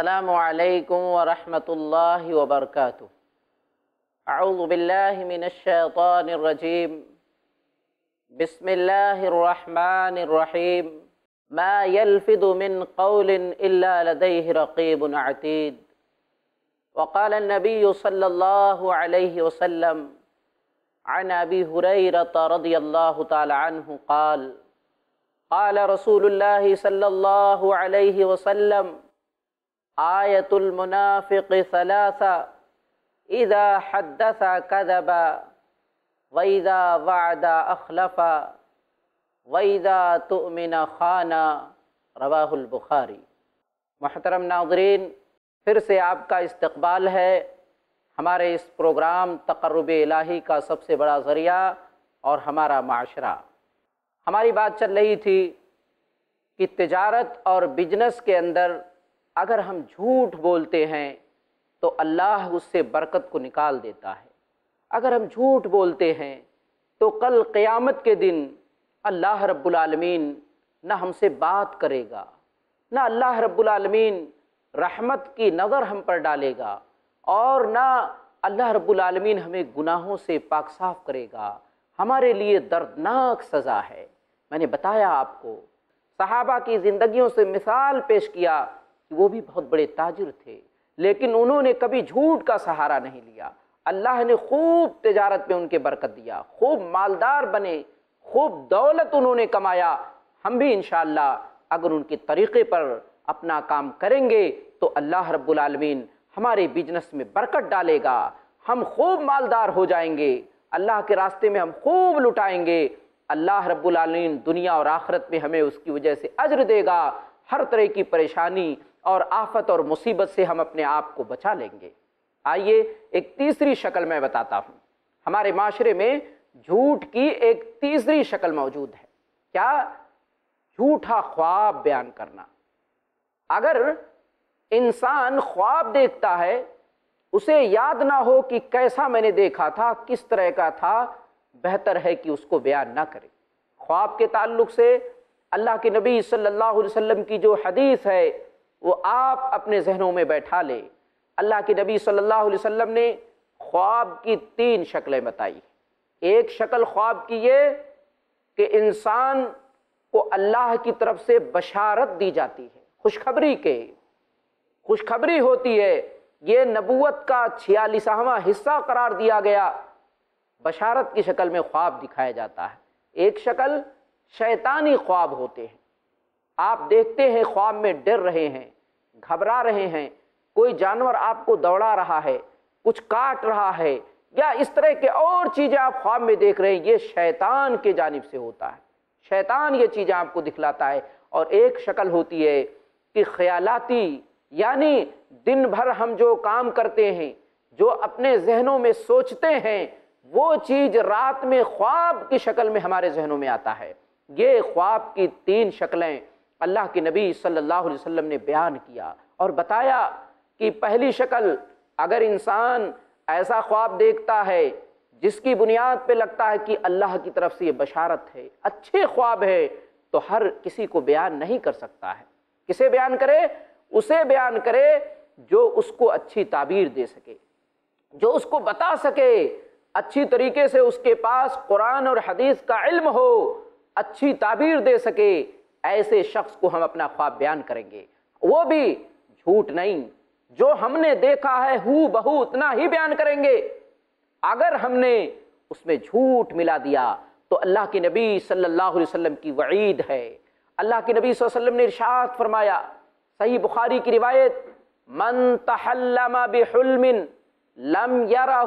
السلام علیکم ورحمۃ اللہ وبرکاتہ۔ اعوذ باللہ من الشیطان الرجیم، بسم اللہ الرحمن الرحیم۔ ما يلفظ من قول الا لدیہ رقیب عتید۔ وقال النبی صلی اللہ علیہ وسلم عن ابی ہریرۃ رضی اللہ تعالی عنہ قال قال رسول اللہ صلی اللہ علیہ وسلم آیت المنافق ثلاثہ اذا حدث کذب واذا وعد اخلف واذا تؤمن خان، رواہ البخاری۔ محترم ناظرین، پھر سے آپ کا استقبال ہے ہمارے اس پروگرام تقرب الہی کا سب سے بڑا ذریعہ اور ہمارا معاشرہ۔ ہماری بات چل رہی تھی کہ تجارت اور بزنس کے اندر اگر ہم جھوٹ بولتے ہیں تو اللہ اس سے برکت کو نکال دیتا ہے۔ اگر ہم جھوٹ بولتے ہیں تو کل قیامت کے دن اللہ رب العالمین نہ ہم سے بات کرے گا، نہ اللہ رب العالمین رحمت کی نظر ہم پر ڈالے گا، اور نہ اللہ رب العالمین ہمیں گناہوں سے پاک صاف کرے گا۔ ہمارے لیے دردناک سزا ہے۔ میں نے بتایا آپ کو، صحابہ کی زندگیوں سے مثال پیش کیا کہ وہ بھی بہت بڑے تاجر تھے، لیکن انہوں نے کبھی جھوٹ کا سہارا نہیں لیا۔ اللہ نے خوب تجارت میں ان کے برکت دیا، خوب مالدار بنے، خوب دولت انہوں نے کمایا۔ ہم بھی انشاءاللہ اگر ان کے طریقے پر اپنا کام کریں گے تو اللہ رب العالمین ہمارے بزنس میں برکت ڈالے گا، ہم خوب مالدار ہو جائیں گے، اللہ کے راستے میں ہم خوب لٹائیں گے۔ اللہ رب العالمین دنیا اور آخرت میں ہمیں اس کی وجہ سے اجر دے گا۔ ہر طرح کی پریشانی اور آفت اور مصیبت سے ہم اپنے آپ کو بچا لیں گے۔ آئیے ایک تیسری شکل میں بتاتا ہوں۔ ہمارے معاشرے میں جھوٹ کی ایک تیسری شکل موجود ہے۔ کیا؟ جھوٹا خواب بیان کرنا۔ اگر انسان خواب دیکھتا ہے، اسے یاد نہ ہو کہ کیسا میں نے دیکھا تھا، کس طرح کا تھا، بہتر ہے کہ اس کو بیان نہ کرے۔ خواب کے تعلق سے اللہ کے نبی صلی اللہ علیہ وسلم کی جو حدیث ہے وہ آپ اپنے ذہنوں میں بیٹھا لے۔ اللہ کے نبی صلی اللہ علیہ وسلم نے خواب کی 3 شکلیں بتائی۔ ایک شکل خواب کی یہ کہ انسان کو اللہ کی طرف سے بشارت دی جاتی ہے، خوشخبری کے، خوشخبری ہوتی ہے، یہ نبوت کا 46واں حصہ قرار دیا گیا، بشارت کی شکل میں خواب دکھایا جاتا ہے۔ ایک شکل شیطانی خواب ہوتے ہیں۔ آپ دیکھتے ہیں خواب میں ڈر رہے ہیں، گھبرا رہے ہیں، کوئی جانور آپ کو دوڑا رہا ہے، کچھ کاٹ رہا ہے، یا اس طرح کے اور چیزیں آپ خواب میں دیکھ رہے ہیں، یہ شیطان کی جانب سے ہوتا ہے۔ شیطان یہ چیزیں آپ کو دکھلاتا ہے۔ اور ایک شکل ہوتی ہے کہ خیالاتی، یعنی دن بھر ہم جو کام کرتے ہیں، جو اپنے ذہنوں میں سوچتے ہیں، وہ چیز رات میں خواب کی شکل میں ہمارے ذہنوں میں آتا ہے۔ یہ خواب کی 3 شکلیں اللہ کے نبی صلی اللہ علیہ وسلم نے بیان کیا اور بتایا کہ پہلی شکل، اگر انسان ایسا خواب دیکھتا ہے جس کی بنیاد پہ لگتا ہے کہ اللہ کی طرف سے یہ بشارت ہے، اچھے خواب ہے، تو ہر کسی کو بیان نہیں کر سکتا ہے۔ کسے بیان کرے؟ اسے بیان کرے جو اس کو اچھی تعبیر دے سکے، جو اس کو بتا سکے، اچھی طریقے سے اس کے پاس قرآن اور حدیث کا علم ہو، اچھی تعبیر دے سکے۔ ایسے شخص کو ہم اپنا خواب بیان کریں گے، وہ بھی جھوٹ نہیں، جو ہم نے دیکھا ہے ہو بہو اتنا ہی بیان کریں گے۔ اگر ہم نے اس میں جھوٹ ملا دیا تو اللہ کے نبی صلی اللہ علیہ وسلم کی وعید ہے۔ اللہ کے نبی صلی اللہ علیہ وسلم نے ارشاد فرمایا، صحیح بخاری کی روایت، من تحلم بحلم لم یرہ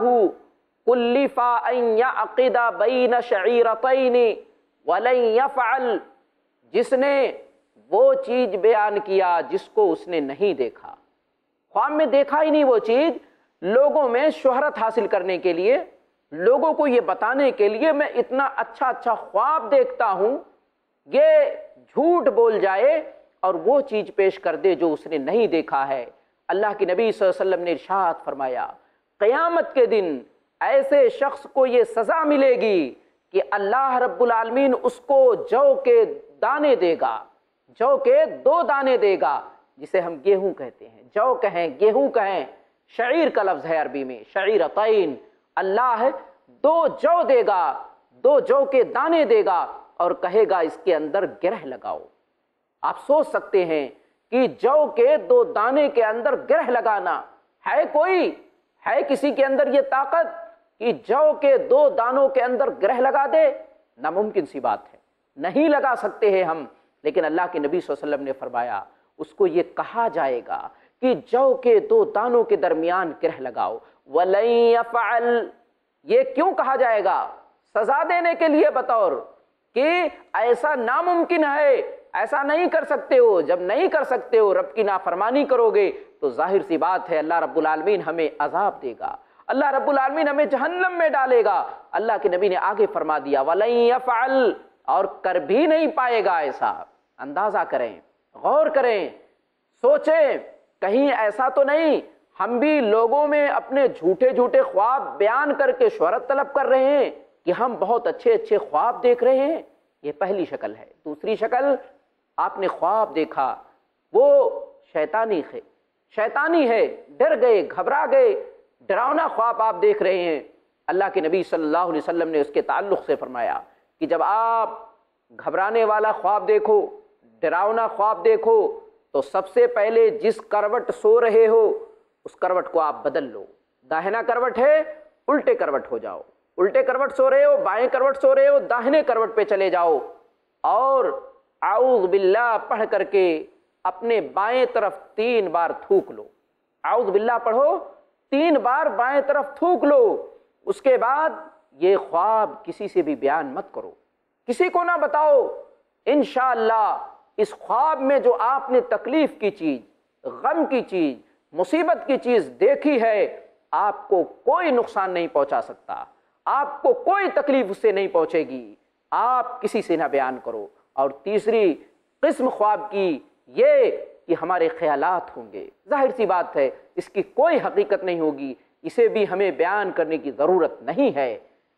کلف ان یعقد بین شعیرتین ولن یفعل، جس نے وہ چیز بیان کیا جس کو اس نے نہیں دیکھا، خواب میں دیکھا ہی نہیں وہ چیز، لوگوں میں شہرت حاصل کرنے کے لیے، لوگوں کو یہ بتانے کے لیے میں اتنا اچھا خواب دیکھتا ہوں، یہ جھوٹ بول جائے اور وہ چیز پیش کر دے جو اس نے نہیں دیکھا ہے۔ اللہ کے نبی صلی اللہ علیہ وسلم نے ارشاد فرمایا، قیامت کے دن ایسے شخص کو یہ سزا ملے گی کہ اللہ رب العالمین اس کو جو کے دانے دے گا، جو کے 2 دانے دے گا، جسے ہم گیہوں کہتے ہیں، جو کہیں، گیہوں کہیں، شعیر کا لفظ ہے عربی میں، شعیرتین، اللہ دو جو دے گا، دو جو کے دانے دے گا اور کہے گا اس کے اندر گرہ لگاؤ۔ آپ سوچ سکتے ہیں کہ جو کے دو دانے کے اندر گرہ لگانا ہے کسی کے اندر یہ طاقت کہ جو کے دو دانوں کے اندر گرہ لگا دے؟ ناممکن سی بات ہے، نہیں لگا سکتے ہیں ہم، لیکن اللہ کے نبی صلی اللہ علیہ وسلم نے فرمایا اس کو یہ کہا جائے گا کہ جو کے دو دانوں کے درمیان گرہ لگاؤ۔ وَلَن يَفْعَلْ، یہ کیوں کہا جائے گا؟ سزا دینے کے لیے بطور کہ ایسا ناممکن ہے، ایسا نہیں کر سکتے ہو۔ جب نہیں کر سکتے ہو، رب کی نافرمانی کرو گے تو ظاہر سی بات ہے اللہ رب العالمین ہمیں عذاب دے گا، اللہ رب العالمین ہمیں جہنم میں ڈالے گا۔ اللہ کے نبی نے آگے فرما دیا وَلَن يَفْعَلْ، اور کر بھی نہیں پائے گا ایسا۔ اندازہ کریں، غور کریں، سوچیں، کہیں ایسا تو نہیں ہم بھی لوگوں میں اپنے جھوٹے جھوٹے خواب بیان کر کے شہرت طلب کر رہے ہیں کہ ہم بہت اچھے اچھے خواب دیکھ رہے ہیں؟ یہ پہلی شکل ہے۔ دوسری شکل، آپ نے خواب دیکھا وہ شیطانی ہے، ڈر گئے، گھبرا گئے، ڈراؤنا خواب آپ دیکھ رہے ہیں۔ اللہ کے نبی صلی اللہ علیہ وسلم نے اس کے تعلق سے فرمایا کہ جب آپ گھبرانے والا خواب دیکھو، ڈراؤنا خواب دیکھو تو سب سے پہلے جس کروٹ سو رہے ہو اس کروٹ کو آپ بدل لو۔ داہنا کروٹ ہے، الٹے کروٹ ہو جاؤ، الٹے کروٹ سو رہے ہو، بائیں کروٹ سو رہے ہو، داہنے کروٹ پہ چلے جاؤ اور اعوذ باللہ پڑھ کر کے اپنے بائیں طرف 3 بار تھوک لو۔ اعوذ باللہ پڑھو، 3 بار بائیں طرف تھوک لو۔ اس کے بعد یہ خواب کسی سے بھی بیان مت کرو، کسی کو نہ بتاؤ۔ انشاءاللہ اس خواب میں جو آپ نے تکلیف کی چیز، غم کی چیز، مصیبت کی چیز دیکھی ہے، آپ کو کوئی نقصان نہیں پہنچا سکتا، آپ کو کوئی تکلیف اس سے نہیں پہنچے گی۔ آپ کسی سے نہ بیان کرو۔ اور تیسری قسم خواب کی یہ کہ ہمارے خیالات ہوں گے، ظاہر سی بات ہے اس کی کوئی حقیقت نہیں ہوگی، اسے بھی ہمیں بیان کرنے کی ضرورت نہیں ہے۔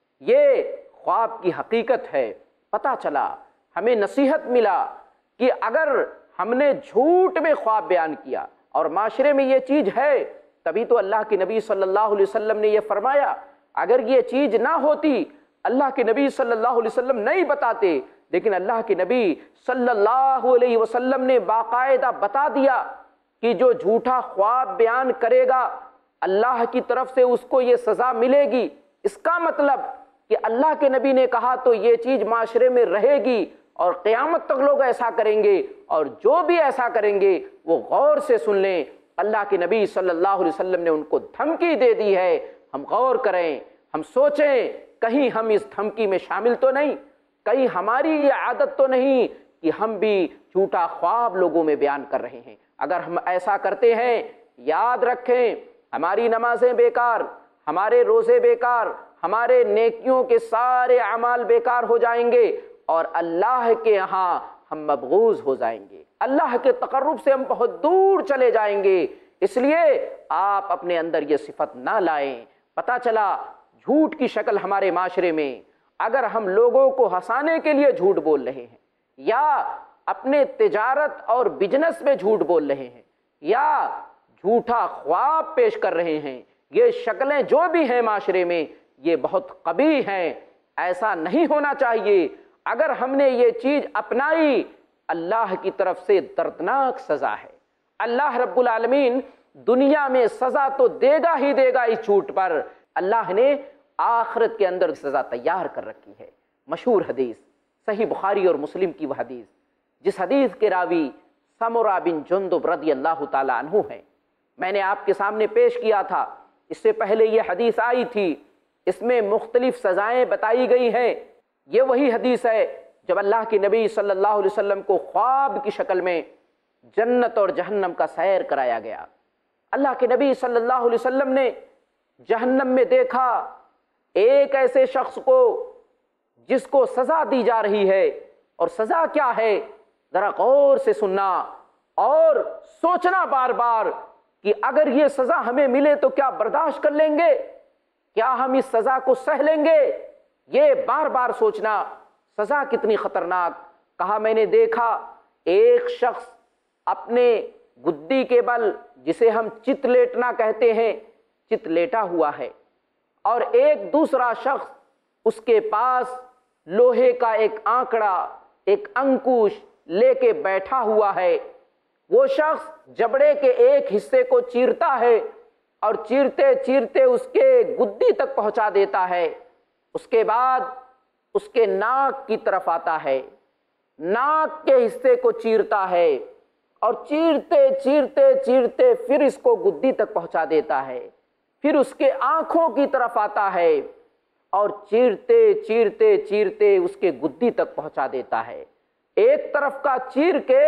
یہ خواب کی حقیقت ہے۔ پتہ چلا، ہمیں نصیحت ملا کہ اگر ہم نے جھوٹ میں خواب بیان کیا اور معاشرے میں یہ چیز ہے، تبھی تو اللہ کے نبی صلی اللہ علیہ وسلم نے یہ فرمایا۔ اگر یہ چیز نہ ہوتی، اللہ کے نبی صلی اللہ علیہ وسلم نہیں بتاتے، لیکن اللہ کے نبی صلی اللہ علیہ وسلم نے باقاعدہ بتا دیا کہ جو جھوٹا خواب بیان کرے گا اللہ کی طرف سے اس کو یہ سزا ملے گی۔ اس کا مطلب کہ اللہ کے نبی نے کہا تو یہ چیز معاشرے میں رہے گی اور قیامت تک لوگ ایسا کریں گے، اور جو بھی ایسا کریں گے وہ غور سے سن لیں۔ اللہ کے نبی صلی اللہ علیہ وسلم نے ان کو دھمکی دے دی ہے۔ ہم غور کریں، ہم سوچیں، کہیں ہم اس دھمکی میں شامل تو نہیں، کہیں ہماری یہ عادت تو نہیں کہ ہم بھی جھوٹا خواب لوگوں میں بیان کر رہے ہیں۔ اگر ہم ایسا کرتے ہیں، یاد رکھیں ہماری نمازیں بیکار، ہمارے روزے بیکار، ہمارے نیکیوں کے سارے اعمال بیکار ہو جائیں گے اور اللہ کے یہاں ہم مبغوض ہو جائیں گے، اللہ کے تقرب سے ہم بہت دور چلے جائیں گے۔ اس لیے آپ اپنے اندر یہ صفت نہ لائیں۔ پتہ چلا جھوٹ کی شکل ہمارے معاشرے میں، اگر ہم لوگوں کو ہنسانے کے لیے جھوٹ بول رہے ہیں، یا اپنے تجارت اور بزنس میں جھوٹ بول رہے ہیں، یا جھوٹا خواب پیش کر رہے ہیں، یہ شکلیں جو بھی ہیں معاشرے میں یہ بہت قبیح ہیں، ایسا نہیں ہونا چاہیے۔ اگر ہم نے یہ چیز اپنائی، اللہ کی طرف سے دردناک سزا ہے۔ اللہ رب العالمین دنیا میں سزا تو دے گا ہی دے گا اس جھوٹ پر، اللہ نے آخرت کے اندر سزا تیار کر رکھی ہے۔ مشہور حدیث، صحیح بخاری اور مسلم کی وہ حدیث، جس حدیث کے راوی سمرہ بن جندب رضی اللہ تعالیٰ عنہ ہیں، میں نے آپ کے سامنے پیش کیا تھا۔ اس سے پہلے یہ حدیث آئی تھی، اس میں مختلف سزائیں بتائی گئی ہیں۔ یہ وہی حدیث ہے جب اللہ کے نبی صلی اللہ علیہ وسلم کو خواب کی شکل میں جنت اور جہنم کا سیر کرایا گیا۔ اللہ کے نبی صلی اللہ علیہ وسلم نے جہنم میں دیکھا ایک ایسے شخص کو جس کو سزا دی جا رہی ہے، اور سزا کیا ہے ذرا غور سے سننا اور سوچنا بار بار کہ اگر یہ سزا ہمیں ملے تو کیا برداشت کر لیں گے، کیا ہم اس سزا کو سہ لیں گے، یہ بار بار سوچنا۔ سزا کتنی خطرناک، کہا میں نے دیکھا ایک شخص اپنے گدی کے بل، جسے ہم چت لیٹنا کہتے ہیں، چت لیٹا ہوا ہے، اور ایک دوسرا شخص اس کے پاس لوہے کا ایک آنکڑا، ایک انکوش لے کے بیٹھا ہوا ہے۔ وہ شخص جبڑے کے ایک حصے کو چیرتا ہے اور چیرتے چیرتے اس کے گدی تک پہنچا دیتا ہے، اس کے بعد اس کے ناک کی طرف آتا ہے، ناک کے حصے کو چیرتا ہے اور چیرتے چیرتے چیرتے پھر اس کو گدی تک پہنچا دیتا ہے، پھر اس کے آنکھوں کی طرف آتا ہے اور چیرتے چیرتے چیرتے اس کے گدی تک پہنچا دیتا ہے۔ ایک طرف کا چیر کے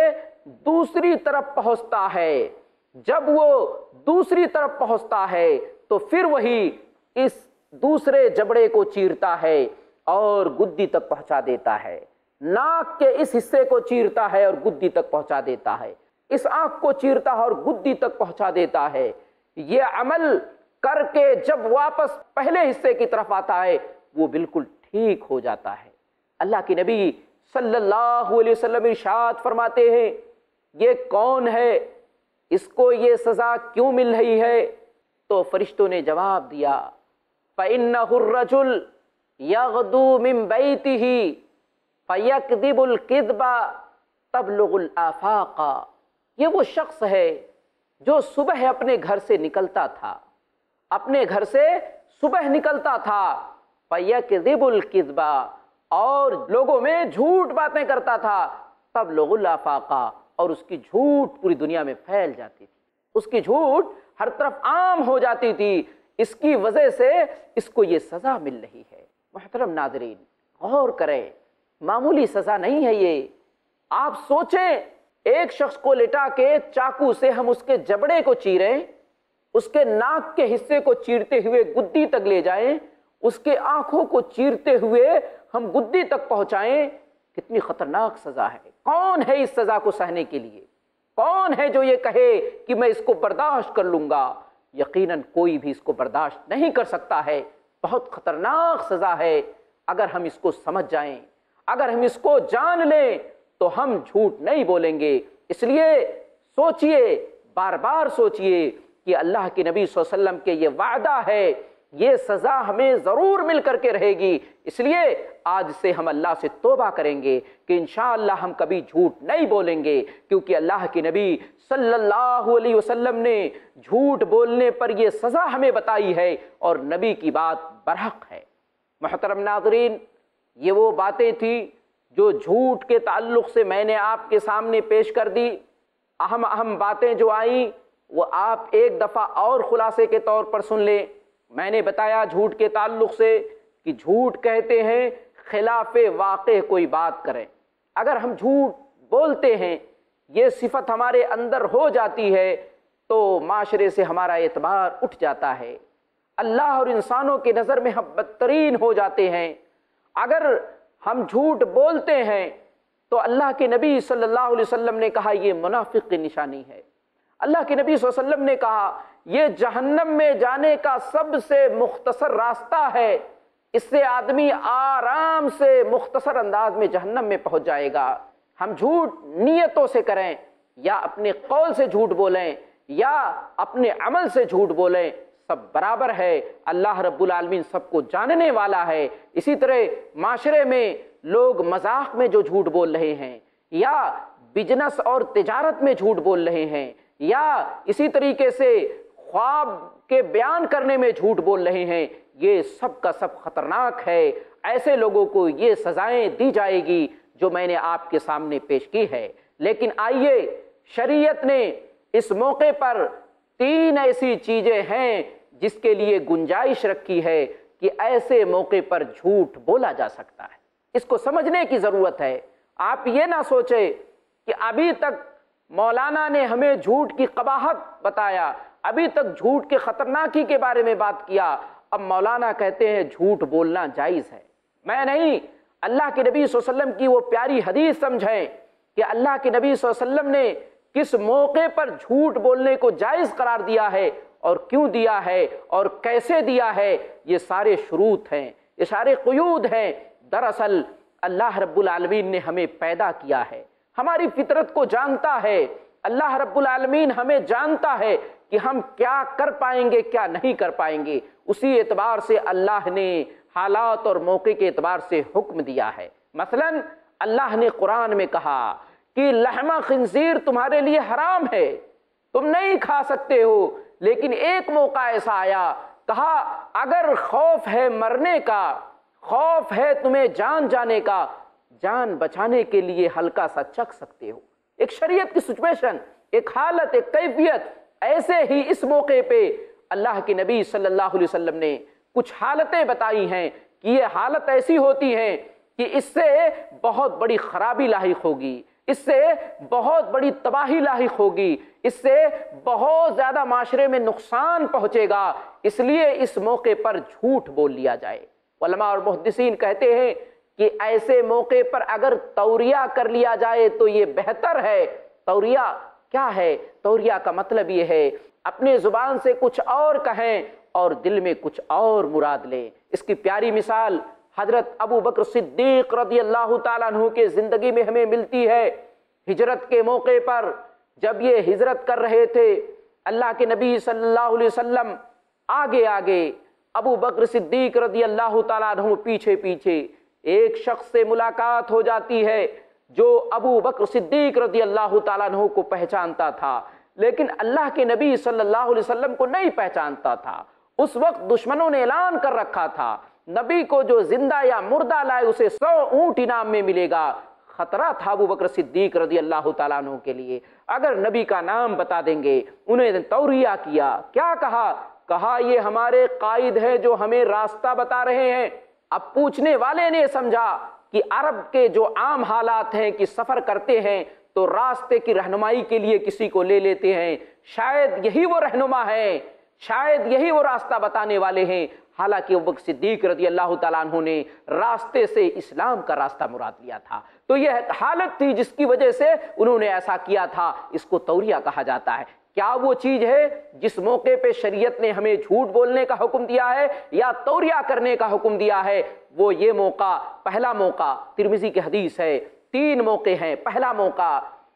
دوسری طرف پہنچتا ہے، جب وہ دوسری طرف پہنچتا ہے تو پھر وہی اس دوسرے جبڑے کو چیرتا ہے اور گدی تک پہنچا دیتا ہے، ناک کے اس حصے کو چیرتا ہے اور گدی تک پہنچا دیتا ہے، اس آنکھ کو چیرتا ہے اور گدی تک پہنچا دیتا ہے۔ یہ عمل کر کے جب واپس پہلے حصے کی طرف آتا ہے وہ بالکل ٹھیک ہو جاتا ہے۔ اللہ کے نبی صلی اللہ علیہ وسلم ارشاد فرماتے ہیں، یہ کون ہے، اس کو یہ سزا کیوں مل رہی ہے؟ تو فرشتوں نے جواب دیا، فَإِنَّهُ الرَّجُلُ يَغْدُو مِن بَيْتِهِ فَيَكْذِبُ الْكِذْبَ تَبْلُغُ الْآفَاقَ۔ یہ وہ شخص ہے جو صبح اپنے گھر سے نکلتا تھا، اپنے گھر سے صبح نکلتا تھا، فَيَكْذِبُ الْكِذْبَ، اور لوگوں میں جھوٹ باتیں کرتا تھا، تَبْلُغُ الْآفَاقَ، اور اس کی جھوٹ پوری دنیا میں پھیل جاتی تھی، اس کی جھوٹ ہر طرف عام ہو جاتی تھی، اس کی وجہ سے اس کو یہ سزا مل رہی ہے۔ محترم ناظرین، غور کریں، معمولی سزا نہیں ہے یہ۔ آپ سوچیں، ایک شخص کو لٹا کے چاقو سے ہم اس کے جبڑے کو چیریں، اس کے ناک کے حصے کو چیرتے ہوئے گدی تک لے جائیں، اس کے آنکھوں کو چیرتے ہوئے ہم گدی تک پہنچائیں، کتنی خطرناک سزا ہے۔ کون ہے اس سزا کو سہنے کے لیے؟ کون ہے جو یہ کہے کہ میں اس کو برداشت کر لوں گا؟ یقیناً کوئی بھی اس کو برداشت نہیں کر سکتا ہے۔ بہت خطرناک سزا ہے۔ اگر ہم اس کو سمجھ جائیں، اگر ہم اس کو جان لیں تو ہم جھوٹ نہیں بولیں گے۔ اس لیے سوچئے، بار بار سوچئے کہ اللہ کے نبی صلی اللہ علیہ وسلم کے یہ وعدہ ہے، یہ سزا ہمیں ضرور مل کر کے رہے گی۔ اس لیے آج سے ہم اللہ سے توبہ کریں گے کہ انشاءاللہ ہم کبھی جھوٹ نہیں بولیں گے، کیونکہ اللہ کے نبی صلی اللہ علیہ وسلم نے جھوٹ بولنے پر یہ سزا ہمیں بتائی ہے اور نبی کی بات برحق ہے۔ محترم ناظرین، یہ وہ باتیں تھیں جو جھوٹ کے تعلق سے میں نے آپ کے سامنے پیش کر دی۔ اہم باتیں جو آئیں وہ آپ ایک دفعہ اور خلاصے کے طور پر سن لیں۔ میں نے بتایا جھوٹ کے تعلق سے کہ جھوٹ کہتے ہیں خلاف واقع کوئی بات کریں۔ اگر ہم جھوٹ بولتے ہیں، یہ صفت ہمارے اندر ہو جاتی ہے تو معاشرے سے ہمارا اعتبار اٹھ جاتا ہے، اللہ اور انسانوں کی نظر میں ہم بدترین ہو جاتے ہیں۔ اگر ہم جھوٹ بولتے ہیں تو اللہ کے نبی صلی اللہ علیہ وسلم نے کہا یہ منافق کی نشانی ہے۔ اللہ کے نبی صلی اللہ علیہ وسلم نے کہا یہ جہنم میں جانے کا سب سے مختصر راستہ ہے، اس سے آدمی آرام سے مختصر انداز میں جہنم میں پہنچ جائے گا۔ ہم جھوٹ نیتوں سے کریں یا اپنے قول سے جھوٹ بولیں یا اپنے عمل سے جھوٹ بولیں، سب برابر ہے۔ اللہ رب العالمین سب کو جاننے والا ہے۔ اسی طرح معاشرے میں لوگ مذاق میں جو جھوٹ بول رہے ہیں یا بزنس اور تجارت میں جھوٹ بول رہے ہیں یا اسی طریقے سے خواب کے بیان کرنے میں جھوٹ بول رہے ہیں، یہ سب کا سب خطرناک ہے۔ ایسے لوگوں کو یہ سزائیں دی جائے گی جو میں نے آپ کے سامنے پیش کی ہے۔ لیکن آئیے، شریعت نے اس موقع پر 3 ایسی چیزیں ہیں جس کے لیے گنجائش رکھی ہے کہ ایسے موقع پر جھوٹ بولا جا سکتا ہے۔ اس کو سمجھنے کی ضرورت ہے۔ آپ یہ نہ سوچیں کہ ابھی تک مولانا نے ہمیں جھوٹ کی قباحت بتایا، ابھی تک جھوٹ کے خطرناکی کے بارے میں بات کیا، اب مولانا کہتے ہیں جھوٹ بولنا جائز ہے۔ میں نہیں، اللہ کے نبی صلی اللہ علیہ وسلم کی وہ پیاری حدیث سمجھیں کہ اللہ کے نبی صلی اللہ علیہ وسلم نے کس موقع پر جھوٹ بولنے کو جائز قرار دیا ہے اور کیوں دیا ہے اور کیسے دیا ہے۔ یہ سارے شروط ہیں، یہ سارے قیود ہیں۔ دراصل اللہ رب العالمین نے ہمیں پیدا کیا ہے، ہماری فطرت کو جانتا ہے اللہ رب العالمین ہمیں جانتا ہے کہ ہم کیا کر پائیں گے کیا نہیں کر پائیں گے، اسی اعتبار سے اللہ نے حالات اور موقع کے اعتبار سے حکم دیا ہے۔ مثلا اللہ نے قرآن میں کہا کہ لحم خنزیر تمہارے لیے حرام ہے، تم نہیں کھا سکتے ہو، لیکن ایک موقع ایسا آیا، کہا اگر خوف ہے مرنے کا، خوف ہے تمہیں جان جانے کا، جان بچانے کے لیے ہلکا سا چکھ سکتے ہو۔ ایک شریعت کی سچویشن، ایک حالت، ایک کیفیت، ایسے ہی اس موقع پہ اللہ کے نبی صلی اللہ علیہ وسلم نے کچھ حالتیں بتائی ہیں کہ یہ حالت ایسی ہوتی ہے کہ اس سے بہت بڑی خرابی لاحق ہوگی، اس سے بہت بڑی تباہی لاحق ہوگی، اس سے بہت زیادہ معاشرے میں نقصان پہنچے گا، اس لیے اس موقع پر جھوٹ بول لیا جائے۔ علماء اور محدثین کہتے ہیں کہ ایسے موقع پر اگر توریہ کر لیا جائے تو یہ بہتر ہے۔ توریہ کیا ہے؟ توریہ کا مطلب یہ ہے اپنے زبان سے کچھ اور کہیں اور دل میں کچھ اور مراد لیں۔ اس کی پیاری مثال حضرت ابو بکر صدیق رضی اللہ تعالیٰ عنہ کے زندگی میں ہمیں ملتی ہے۔ ہجرت کے موقع پر جب یہ ہجرت کر رہے تھے، اللہ کے نبی صلی اللہ علیہ وسلم آگے آگے، ابو بکر صدیق رضی اللہ تعالیٰ عنہ پیچھے پیچھے، ایک شخص سے ملاقات ہو جاتی ہے جو ابو بکر صدیق رضی اللہ تعالیٰ عنہ کو پہچانتا تھا، لیکن اللہ کے نبی صلی اللہ علیہ وسلم کو نہیں پہچانتا تھا۔ اس وقت دشمنوں نے اعلان کر رکھا تھا نبی کو جو زندہ یا مردہ لائے اسے 100 اونٹ انعام میں ملے گا۔ خطرہ تھا ابو بکر صدیق رضی اللہ تعالیٰ عنہ کے لیے، اگر نبی کا نام بتا دیں گے۔ انہیں توریہ کیا کہا یہ ہمارے قائد ہیں جو ہمیں راستہ بتا رہے ہیں۔ اب پوچھنے والے نے سمجھا کہ عرب کے جو عام حالات ہیں کہ سفر کرتے ہیں تو راستے کی رہنمائی کے لیے کسی کو لے لیتے ہیں، شاید یہی وہ رہنما ہے، شاید یہی وہ راستہ بتانے والے ہیں۔ حالانکہ ابو بکر صدیق رضی اللہ تعالیٰ عنہ نے راستے سے اسلام کا راستہ مراد لیا تھا۔ تو یہ حالت تھی جس کی وجہ سے انہوں نے ایسا کیا تھا، اس کو توریہ کہا جاتا ہے۔ کیا وہ چیز ہے جس موقع پہ شریعت نے ہمیں جھوٹ بولنے کا حکم دیا ہے یا توریہ کرنے کا حکم دیا ہے؟ وہ یہ موقع، پہلا موقع ترمذی کی حدیث ہے، 3 موقع ہیں۔ پہلا موقع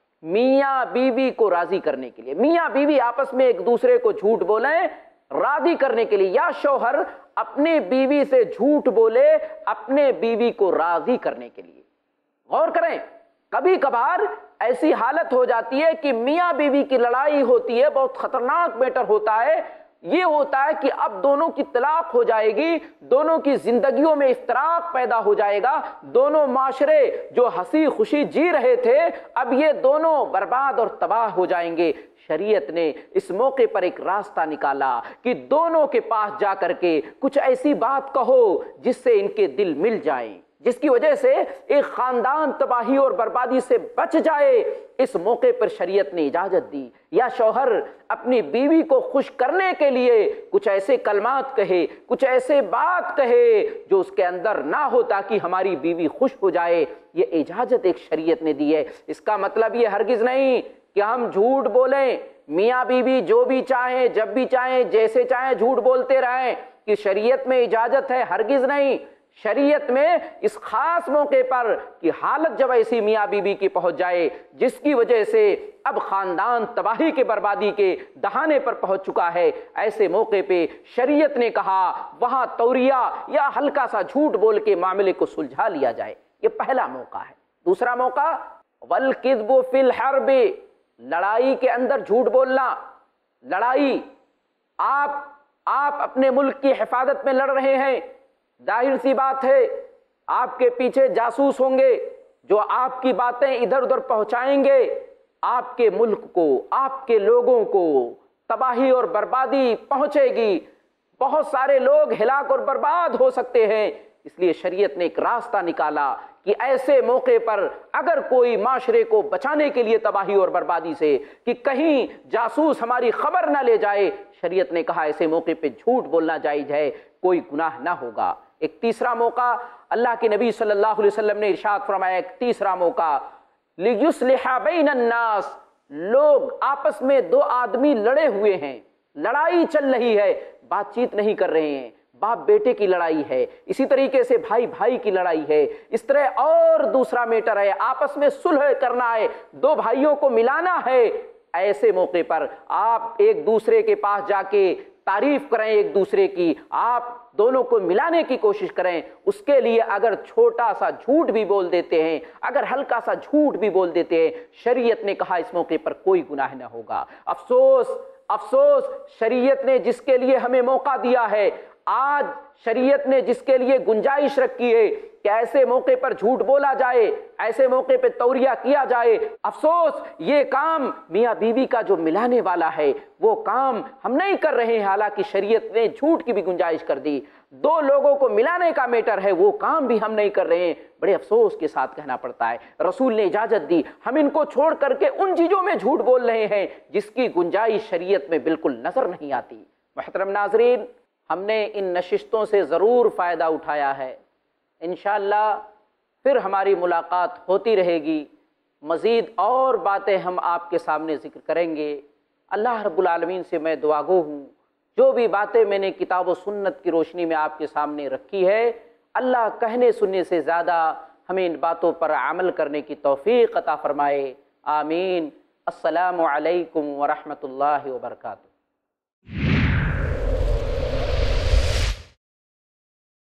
میاں بیوی کو راضی کرنے کے لیے، میاں بیوی آپس میں ایک دوسرے کو جھوٹ بولیں راضی کرنے کے لیے، یا شوہر اپنے بیوی سے جھوٹ بولے اپنے بیوی کو راضی کرنے کے لیے۔ غور کریں، کبھی کبھار ایسی حالت ہو جاتی ہے کہ میاں بیوی کی لڑائی ہوتی ہے، بہت خطرناک میٹر ہوتا ہے، یہ ہوتا ہے کہ اب دونوں کی طلاق ہو جائے گی، دونوں کی زندگیوں میں افتراق پیدا ہو جائے گا، دونوں معاشرے جو ہنسی خوشی جی رہے تھے اب یہ دونوں برباد اور تباہ ہو جائیں گے۔ شریعت نے اس موقع پر ایک راستہ نکالا کہ دونوں کے پاس جا کر کے کچھ ایسی بات کہو جس سے ان کے دل مل جائیں، جس کی وجہ سے ایک خاندان تباہی اور بربادی سے بچ جائے۔ اس موقع پر شریعت نے اجازت دی، یا شوہر اپنی بیوی کو خوش کرنے کے لیے کچھ ایسے کلمات کہے، کچھ ایسے بات کہے جو اس کے اندر نہ ہو تاکہ ہماری بیوی خوش ہو جائے۔ یہ اجازت ایک شریعت نے دی ہے۔ اس کا مطلب یہ ہرگز نہیں کہ ہم جھوٹ بولیں، میاں بیوی جو بھی چاہیں جب بھی چاہیں جیسے چاہیں جھوٹ بولتے رہیں، کہ شریعت میں اجازت ہے، ہرگز نہیں۔ شریعت میں اس خاص موقع پر کہ حالت جب ایسی میاں بیوی کی پہنچ جائے جس کی وجہ سے اب خاندان تباہی کے بربادی کے دہانے پر پہنچ چکا ہے، ایسے موقع پہ شریعت نے کہا وہاں توریہ یا ہلکا سا جھوٹ بول کے معاملے کو سلجھا لیا جائے۔ یہ پہلا موقع ہے۔ دوسرا موقع وَالْكِذْبُ فِي الْحَرْبِ، لڑائی کے اندر جھوٹ بولنا۔ لڑائی، آپ اپنے ملک کی حفاظت میں لڑ رہے ہیں، ظاہر سی بات ہے آپ کے پیچھے جاسوس ہوں گے جو آپ کی باتیں ادھر ادھر پہنچائیں گے، آپ کے ملک کو، آپ کے لوگوں کو تباہی اور بربادی پہنچے گی، بہت سارے لوگ ہلاک اور برباد ہو سکتے ہیں۔ اس لیے شریعت نے ایک راستہ نکالا کہ ایسے موقع پر اگر کوئی معاشرے کو بچانے کے لیے تباہی اور بربادی سے کہ کہیں جاسوس ہماری خبر نہ لے جائے، شریعت نے کہا ایسے موقع پہ جھوٹ بولنا جائز ہے، کوئی گناہ نہ ہوگا۔ ایک تیسرا موقع اللہ کے نبی صلی اللہ علیہ وسلم نے ارشاد فرمایا، ایک تیسرا موقع لِيُصْلِحَ بَيْنَ النَّاسِ، لوگ آپس میں 2 آدمی لڑے ہوئے ہیں، لڑائی چل رہی ہے، بات چیت نہیں کر رہے ہیں، باپ بیٹے کی لڑائی ہے، اسی طریقے سے بھائی بھائی کی لڑائی ہے، اس طرح اور دوسرا میٹر ہے، آپس میں صلح کرنا ہے، 2 بھائیوں کو ملانا ہے، ایسے موقع پر آپ ایک دوسرے کے پاس جا کے تعریف کریں ایک دوسرے کی، آپ دونوں کو ملانے کی کوشش کریں۔ اس کے لیے اگر چھوٹا سا جھوٹ بھی بول دیتے ہیں، اگر ہلکا سا جھوٹ بھی بول دیتے ہیں، شریعت نے کہا اس موقع پر کوئی گناہ نہ ہوگا۔ افسوس افسوس، شریعت نے جس کے لیے ہمیں موقع دیا ہے، آج شریعت نے جس کے لیے گنجائش رکھی ہے کہ ایسے موقع پر جھوٹ بولا جائے، ایسے موقع پہ توریہ کیا جائے، افسوس یہ کام میاں بیوی کا جو ملانے والا ہے وہ کام ہم نہیں کر رہے ہیں، حالانکہ شریعت نے جھوٹ کی بھی گنجائش کر دی۔ دو لوگوں کو ملانے کا میٹر ہے، وہ کام بھی ہم نہیں کر رہے ہیں، بڑے افسوس کے ساتھ کہنا پڑتا ہے۔ رسول نے اجازت دی، ہم ان کو چھوڑ کر کے ان چیزوں میں جھوٹ بول رہے ہیں جس کی گنجائش شریعت میں بالکل نظر نہیں آتی۔ محترم ناظرین، ہم نے ان نشستوں سے ضرور فائدہ اٹھایا ہے، انشاءاللہ پھر ہماری ملاقات ہوتی رہے گی، مزید اور باتیں ہم آپ کے سامنے ذکر کریں گے۔ اللہ رب العالمین سے میں دعا گو ہوں، جو بھی باتیں میں نے کتاب و سنت کی روشنی میں آپ کے سامنے رکھی ہے، اللہ کہنے سننے سے زیادہ ہمیں ان باتوں پر عمل کرنے کی توفیق عطا فرمائے، آمین۔ السلام علیکم ورحمۃ اللہ وبرکاتہ۔